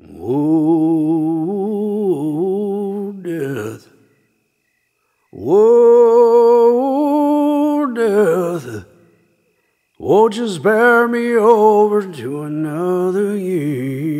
Whoa, death. Whoa, death. Won't you spare me over to another year?